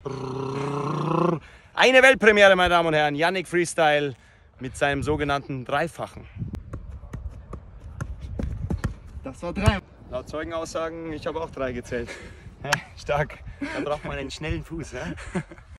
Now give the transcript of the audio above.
Eine Weltpremiere, meine Damen und Herren. Yannick Freestyle mit seinem sogenannten Dreifachen. Das war 3. Laut Zeugenaussagen, ich habe auch 3 gezählt. Stark. Da braucht man einen schnellen Fuß. Ja?